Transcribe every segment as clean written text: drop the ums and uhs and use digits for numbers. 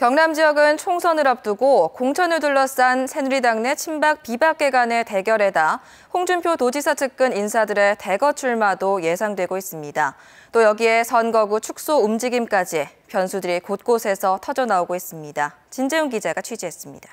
경남 지역은 총선을 앞두고 공천을 둘러싼 새누리당 내 친박 비박계 간의 대결에다 홍준표 도지사 측근 인사들의 대거 출마도 예상되고 있습니다. 또 여기에 선거구 축소 움직임까지 변수들이 곳곳에서 터져나오고 있습니다. 진재훈 기자가 취재했습니다.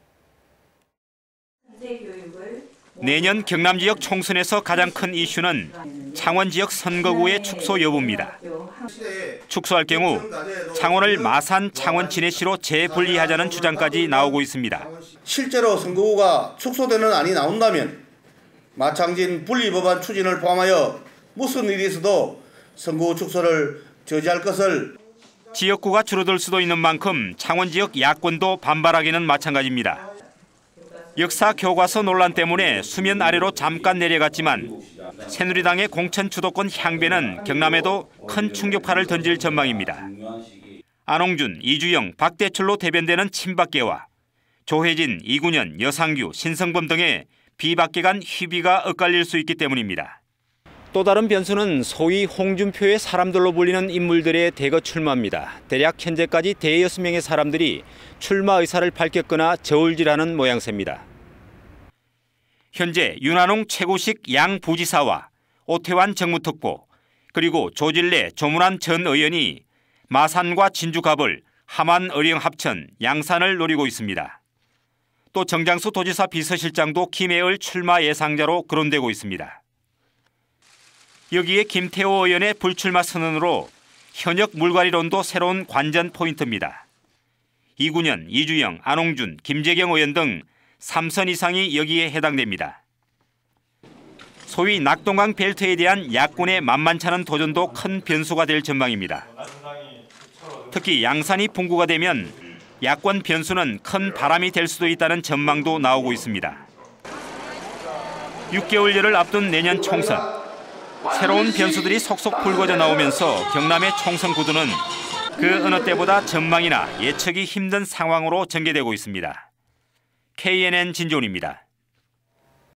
내년 경남 지역 총선에서 가장 큰 이슈는 창원 지역 선거구의 축소 여부입니다. 축소할 경우 창원을 마산, 창원, 진해시로 재분리하자는 주장까지 나오고 있습니다. 실제로 선거구가 축소되는 안이 나온다면 마창진 분리법안 추진을 포함하여 무슨 일이 있어도 선거구 축소를 저지할 것을. 지역구가 줄어들 수도 있는 만큼 창원 지역 야권도 반발하기는 마찬가지입니다. 역사 교과서 논란 때문에 수면 아래로 잠깐 내려갔지만 새누리당의 공천 주도권 향배는 경남에도 큰 충격파를 던질 전망입니다. 안홍준, 이주영, 박대출로 대변되는 친박계와 조혜진, 이군현, 여상규, 신성범 등의 비박계 간 희비가 엇갈릴 수 있기 때문입니다. 또 다른 변수는 소위 홍준표의 사람들로 불리는 인물들의 대거 출마입니다. 대략 현재까지 대여섯 명의 사람들이 출마 의사를 밝혔거나 저울질하는 모양새입니다. 현재 윤한홍 최고식 양부지사와 오태환 정무특보 그리고 조질래 조문환 전 의원이 마산과 진주갑을 함안 의령 합천 양산을 노리고 있습니다. 또 정장수 도지사 비서실장도 김해을 출마 예상자로 거론되고 있습니다. 여기에 김태호 의원의 불출마 선언으로 현역 물갈이론도 새로운 관전 포인트입니다. 이군현, 이주영, 안홍준, 김재경 의원 등 3선 이상이 여기에 해당됩니다. 소위 낙동강 벨트에 대한 야권의 만만찮은 도전도 큰 변수가 될 전망입니다. 특히 양산이 분구가 되면 야권 변수는 큰 바람이 될 수도 있다는 전망도 나오고 있습니다. 6개월여를 앞둔 내년 총선. 새로운 변수들이 속속 불거져 나오면서 경남의 총선 구도는 그 어느 때보다 전망이나 예측이 힘든 상황으로 전개되고 있습니다. KNN 진종입니다.